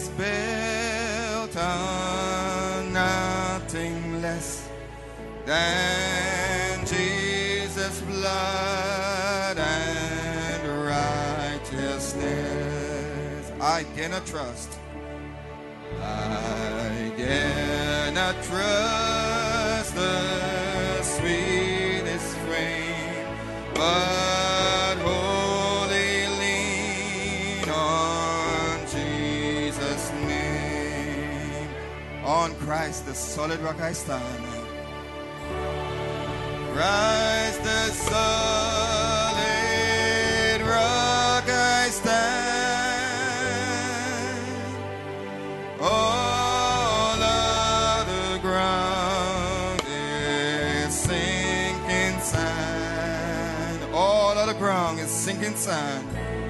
is built on nothing less than Jesus' blood and righteousness. I cannot trust. I cannot trust the sweetest frame, but wholly lean on Jesus' name. On Christ, the solid rock I stand. Christ, the solid rock I stand. All of the ground is sinking sand. All of the ground is sinking sand.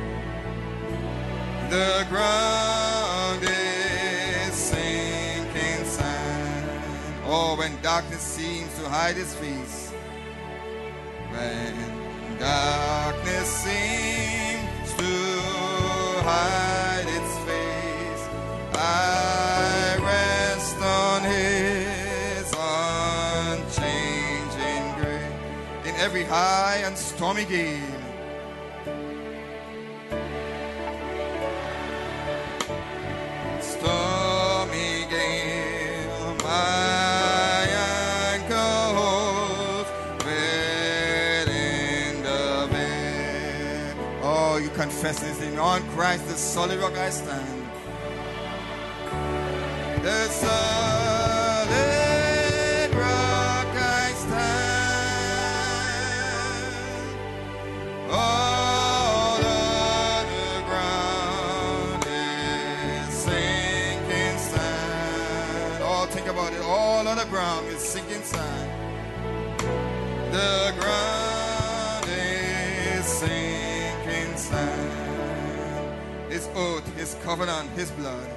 The ground is sinking sand. Oh, when darkness seems to hide its face. When darkness seems to hide its face, I rest on His unchanging grace. In every high and stormy gale, my anchor holds within the veil. Oh, you confess His name. On Christ, the solid rock I stand. The solid rock I stand. All of the ground is sinking sand. Oh, think about it. All of the ground is sinking sand. The ground is sinking sand. His oath, His covenant, His blood.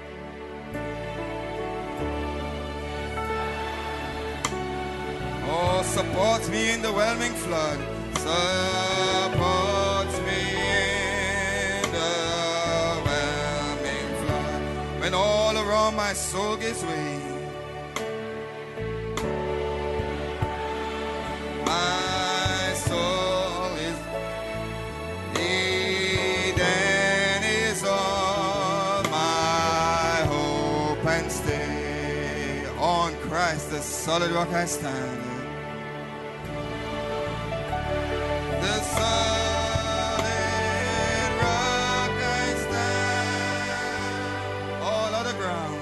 Oh, supports me in the whelming flood. Supports me in the whelming flood. When all around my soul gives way, my soul is then is all my hope and stay. On Christ, the solid rock I stand. The solid rock I stand. All of the ground.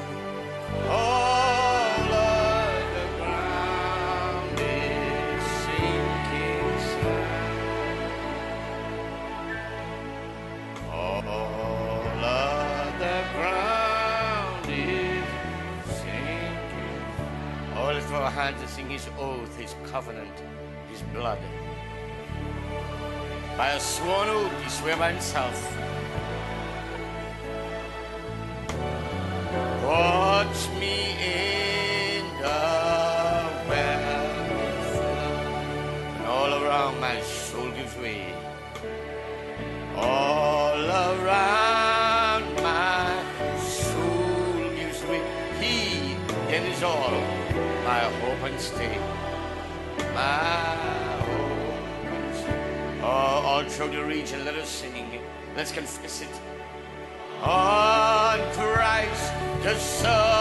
All of the ground is sinking sand. All of the ground is sinking. Oh, let's throw our hands and sing His oath, His covenant, His blood. By a sworn oath, He swear by Himself. Watch me in the whelming flood, and all around my soul gives way. All around my soul gives way. He then is all my hope and stay. My all through the region, let us sing. Let's confess it. On Christ the Son.